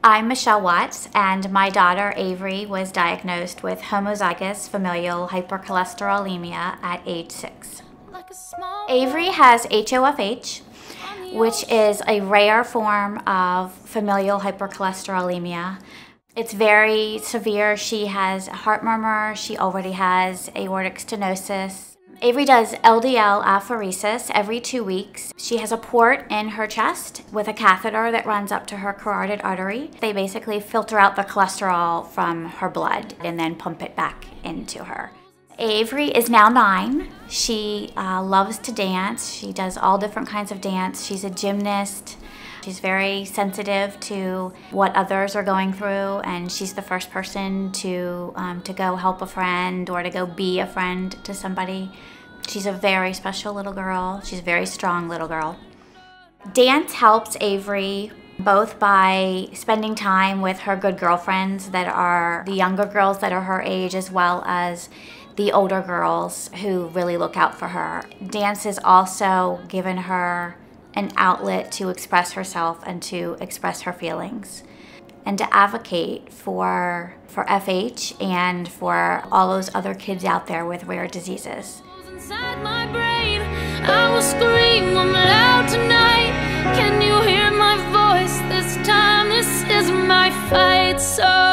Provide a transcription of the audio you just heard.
I'm Michelle Watts, and my daughter Avery was diagnosed with Homozygous Familial Hypercholesterolemia at age 6. Avery has HoFH, which is a rare form of familial hypercholesterolemia. It's very severe. She has a heart murmur. She already has aortic stenosis. Avery does LDL apheresis every 2 weeks. She has a port in her chest with a catheter that runs up to her carotid artery. They basically filter out the cholesterol from her blood and then pump it back into her. Avery is now 9. She loves to dance. She does all different kinds of dance. She's a gymnast. She's very sensitive to what others are going through, and she's the first person to go help a friend or to go be a friend to somebody. She's a very special little girl. She's a very strong little girl. Dance helps Avery both by spending time with her good girlfriends that are the younger girls that are her age, as well as the older girls who really look out for her. Dance has also given her an outlet to express herself and to express her feelings and to advocate for FH and for all those other kids out there with rare diseases. Inside my brain, I will scream, I'm loud tonight. Can you hear my voice this time? This is my fight, so